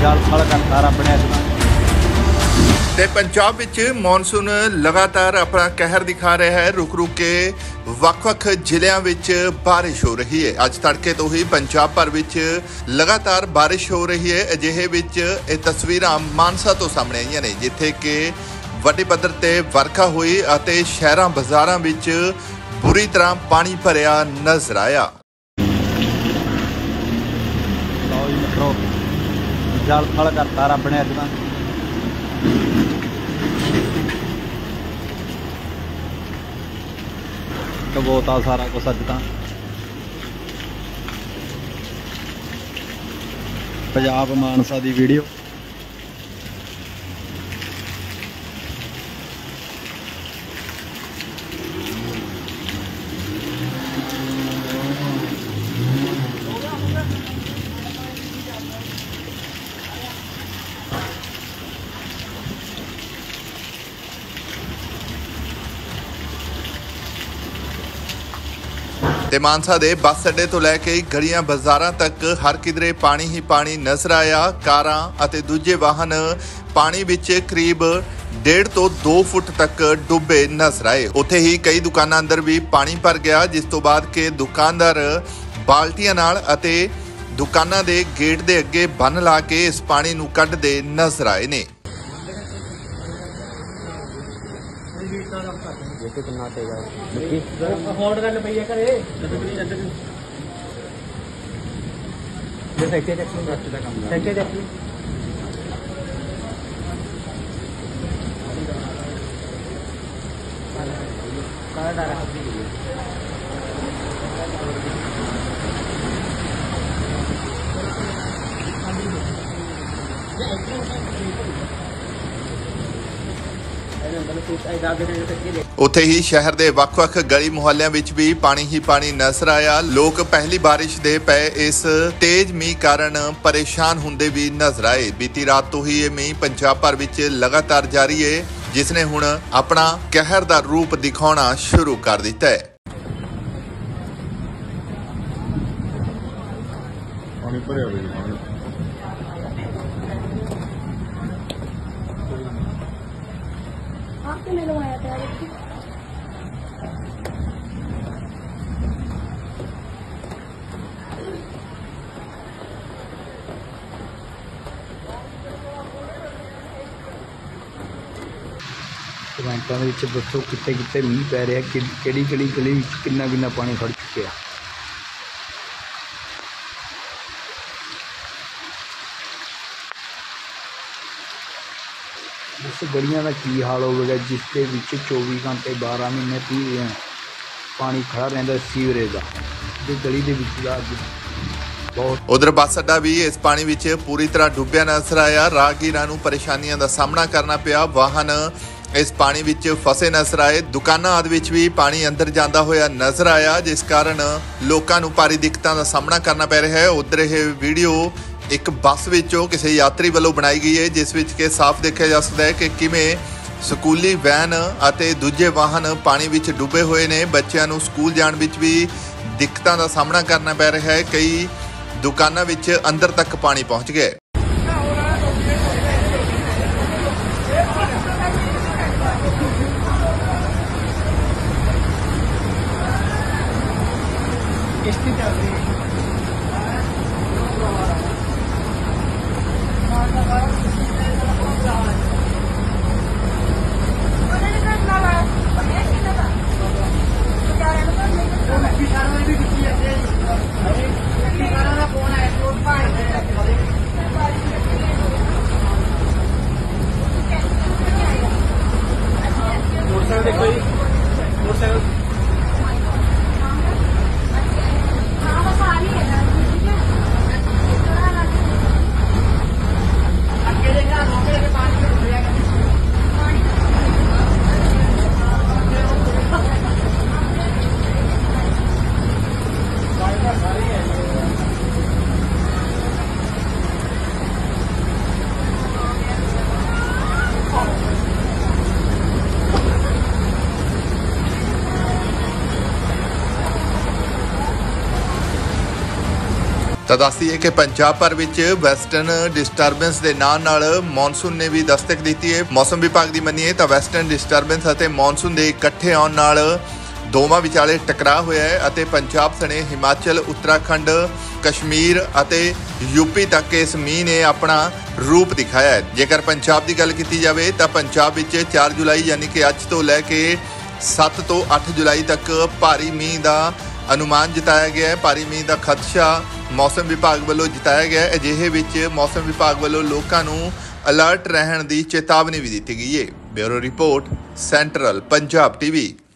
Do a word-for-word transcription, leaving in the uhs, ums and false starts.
जल थल करता रब ने इस बार। ਤੇ ਪੰਜਾਬ ਵਿੱਚ ਮੌਨਸੂਨ ਲਗਾਤਾਰ ਆਪਣਾ ਕਹਿਰ ਦਿਖਾ ਰਿਹਾ ਹੈ। ਰੁਕ ਰੁਕ ਕੇ ਵੱਖ-ਵੱਖ ਜ਼ਿਲ੍ਹਿਆਂ ਵਿੱਚ ਬਾਰਿਸ਼ ਹੋ ਰਹੀ ਹੈ। ਅੱਜ ਤੜਕੇ ਤੋਂ ਹੀ ਪੰਜਾਬ ਭਰ ਵਿੱਚ ਲਗਾਤਾਰ ਬਾਰਿਸ਼ ਹੋ ਰਹੀ ਹੈ। ਅਜਿਹੇ ਵਿੱਚ ਇਹ ਤਸਵੀਰਾਂ ਮਾਨਸਾ ਤੋਂ ਸਾਹਮਣੇ ਆਈਆਂ ਨੇ, ਜਿੱਥੇ ਕਿ ਵੱਡੇ ਪੱਧਰ ਤੇ ਵਰਖਾ ਹੋਈ ਅਤੇ ਸ਼ਹਿਰਾਂ ਬਾਜ਼ਾਰਾਂ ਵਿੱਚ ਬੁਰੀ ਤਰ੍ਹਾਂ ਪਾਣੀ ਭਰਿਆ ਨਜ਼ਰ ਆਇਆ। ਲਓ ਜੀ ਮਿੱਤਰੋ, ਜਲ ਥਲ ਕਰਤਾ ਰੱਬ ਨੇ ਅੱਜ ਤਾਂ। ਡਬੋਤਾ ਸਾਰਾ ਕੁਛ ਅੱਜ ਤਾਂ। ਪੰਜਾਬ ਮਾਨਸਾ ਦੀ ਵੀਡੀਓ। ਤੇ ਮਾਨਸਾ ਦੇ ਬੱਸ ਅੱਡੇ ਤੋਂ ਲੈ ਕੇ ਗਲੀਆਂ ਬਾਜ਼ਾਰਾਂ ਤੱਕ ਹਰ ਕਿਧਰੇ ਪਾਣੀ ਹੀ ਪਾਣੀ ਨਜ਼ਰ ਆਇਆ। ਕਾਰਾਂ ਅਤੇ ਦੂਜੇ ਵਾਹਨ ਪਾਣੀ ਵਿੱਚ ਕਰੀਬ ਡੇਢ ਤੋਂ ਦੋ ਫੁੱਟ ਤੱਕ ਡੁੱਬੇ ਨਜ਼ਰ ਆਏ। ਉੱਥੇ ਹੀ ਕਈ ਦੁਕਾਨਾਂ ਅੰਦਰ ਵੀ ਪਾਣੀ ਭਰ ਗਿਆ, ਜਿਸ ਤੋਂ ਬਾਅਦ ਕਿ ਦੁਕਾਨਦਾਰ ਬਾਲਟੀਆਂ ਨਾਲ ਅਤੇ ਦੁਕਾਨਾਂ ਦੇ ਗੇਟ ਦੇ ਅੱਗੇ ਬੰਨ ਲਾ ਕੇ ਇਸ ਪਾਣੀ ਨੂੰ ਕੱਢਦੇ ਨਜ਼ਰ ਆਏ ਨੇ। ਉੱਥੇ ਹੀ ਸ਼ਹਿਰ ਦੇ ਵੱਖ-ਵੱਖ ਗਲੀ ਮੁਹੱਲਿਆਂ ਵਿੱਚ ਵੀ ਪਾਣੀ ਹੀ ਪਾਣੀ ਨਜ਼ਰ ਆਇਆ। ਲੋਕ ਪਹਿਲੀ ਬਾਰਿਸ਼ ਦੇ ਪਏ ਇਸ ਤੇਜ਼ ਮੀਂਹ ਕਾਰਨ ਪਰੇਸ਼ਾਨ ਹੁੰਦੇ ਵੀ ਨਜ਼ਰ ਆਏ। ਬੀਤੀ ਰਾਤ ਤੋਂ ਹੀ ਇਹ ਮੀਂਹ ਪੰਜਾਬ ਭਰ ਵਿੱਚ ਲਗਾਤਾਰ ਜਾਰੀ ਹੈ, ਜਿਸ ਨੇ ਹੁਣ ਆਪਣਾ ਕਹਿਰ ਦਾ ਰੂਪ ਦਿਖਾਉਣਾ ਸ਼ੁਰੂ ਕਰ ਦਿੱਤਾ ਹੈ। ਪਾਣੀ ਭਰਿਆ ਹੋਇਆ ਹੈ। आपने लगवाया था ਕਮੈਂਟਾਂ ਦੇ ਵਿੱਚ ਦੱਸੋ ਕਿੱਥੇ ਕਿੱਥੇ ਮੀਂਹ ਪੈ ਰਿਹਾ, ਕਿਹੜੀ ਕਿਹੜੀ ਗਲੀ ਵਿੱਚ ਕਿੰਨਾ ਕਿੰਨਾ ਪਾਣੀ ਖੜ ਚੁੱਕਿਆ। ਇਸ ਗਲੀਆਂ ਦਾ ਕੀ ਹਾਲ ਹੋਵੇਗਾ ਜਿਸ ਦੇ ਵਿੱਚ ਚੌਵੀ ਘੰਟੇ ਬਾਰਾਂ ਮਹੀਨੇ ਤੀਹ ਦਿਨ ਪਾਣੀ ਖੜਾ ਰਹਿੰਦਾ ਸੀਵਰੇਜ ਦਾ, ਤੇ ਗਲੀ ਦੇ ਵਿੱਚ ਦਾ ਬਹੁਤ। ਉਧਰ ਬੱਸ ਅੱਡਾ ਵੀ ਇਸ ਪਾਣੀ ਵਿੱਚ ਪੂਰੀ ਤਰ੍ਹਾਂ ਡੁੱਬਿਆ ਨਜ਼ਰ ਆਇਆ। ਰਾਹਗੀਰਾਂ ਨੂੰ ਪਰੇਸ਼ਾਨੀਆਂ ਦਾ ਸਾਹਮਣਾ ਕਰਨਾ ਪਿਆ। ਵਾਹਨ ਇਸ ਪਾਣੀ ਵਿੱਚ ਫਸੇ ਨਜ਼ਰ ਆਏ। ਦੁਕਾਨਾਂ ਆਦਿ ਵਿੱਚ ਵੀ ਪਾਣੀ ਅੰਦਰ ਜਾਂਦਾ ਹੋਇਆ ਨਜ਼ਰ ਆਇਆ, ਜਿਸ ਕਾਰਨ ਲੋਕਾਂ ਨੂੰ ਭਾਰੀ ਦਿੱਕਤਾਂ ਦਾ ਸਾਹਮਣਾ ਕਰਨਾ ਪੈ ਰਿਹਾ ਹੈ। ਉਧਰ ਇਹ ਵੀਡੀਓ ਇੱਕ ਬੱਸ ਵਿੱਚੋਂ ਕਿਸੇ ਯਾਤਰੀ ਵੱਲੋਂ ਬਣਾਈ ਗਈ ਹੈ, ਜਿਸ ਵਿੱਚ ਕਿ ਸਾਫ਼ ਦੇਖਿਆ ਜਾ ਸਕਦਾ ਹੈ ਕਿ ਕਿਵੇਂ ਸਕੂਲੀ ਵੈਨ ਅਤੇ ਦੂਜੇ ਵਾਹਨ ਪਾਣੀ ਵਿੱਚ ਡੁੱਬੇ ਹੋਏ ਨੇ। ਬੱਚਿਆਂ ਨੂੰ ਸਕੂਲ ਜਾਣ ਵਿੱਚ ਵੀ ਦਿੱਕਤਾਂ ਦਾ ਸਾਹਮਣਾ ਕਰਨਾ ਪੈ ਰਿਹਾ ਹੈ। ਕਈ ਦੁਕਾਨਾਂ ਵਿੱਚ ਅੰਦਰ ਤੱਕ ਪਾਣੀ ਪਹੁੰਚ ਗਿਆ। ਤਾਂ ਦੱਸੀਏ ਕਿ ਪੰਜਾਬ ਭਰ ਵਿੱਚ ਵੈਸਟਰਨ ਡਿਸਟਰਬੈਂਸ ਦੇ ਨਾਲ ਨਾਲ ਮੌਨਸੂਨ ਨੇ ਵੀ ਦਸਤਕ ਦਿੱਤੀ ਹੈ। ਮੌਸਮ ਵਿਭਾਗ ਦੀ ਮੰਨੀਏ ਤਾਂ ਵੈਸਟਰਨ ਡਿਸਟਰਬੈਂਸ ਅਤੇ ਮੌਨਸੂਨ ਦੇ ਇਕੱਠੇ ਆਉਣ ਨਾਲ ਦੋਵਾਂ ਵਿਚਾਲੇ ਟਕਰਾਅ ਹੋਇਆ ਹੈ ਅਤੇ ਪੰਜਾਬ ਸਣੇ ਹਿਮਾਚਲ, ਉੱਤਰਾਖੰਡ, ਕਸ਼ਮੀਰ ਅਤੇ ਯੂਪੀ ਤੱਕ ਇਸ ਮੀਂਹ ਨੇ ਆਪਣਾ ਰੂਪ ਦਿਖਾਇਆ ਹੈ। ਜੇਕਰ ਪੰਜਾਬ ਦੀ ਗੱਲ ਕੀਤੀ ਜਾਵੇ ਤਾਂ ਪੰਜਾਬ ਵਿੱਚ ਚਾਰ ਜੁਲਾਈ ਯਾਨੀ ਕਿ ਅੱਜ ਤੋਂ ਲੈ ਕੇ ਸੱਤ ਤੋਂ ਅੱਠ ਜੁਲਾਈ ਤੱਕ ਭਾਰੀ ਮੀਂਹ ਦਾ ਅਨੁਮਾਨ ਜਤਾਇਆ ਗਿਆ ਹੈ। ਭਾਰੀ ਮੀਂਹ ਦਾ ਖਦਸ਼ਾ ਮੌਸਮ ਵਿਭਾਗ ਵੱਲੋਂ ਜਤਾਇਆ ਗਿਆ ਹੈ। ਅਜਿਹੇ ਵਿੱਚ ਮੌਸਮ ਵਿਭਾਗ ਵੱਲੋਂ ਲੋਕਾਂ ਨੂੰ ਅਲਰਟ ਰਹਿਣ ਦੀ ਚੇਤਾਵਨੀ ਵੀ ਦਿੱਤੀ ਗਈ ਹੈ। Bureau report, central Punjab TV.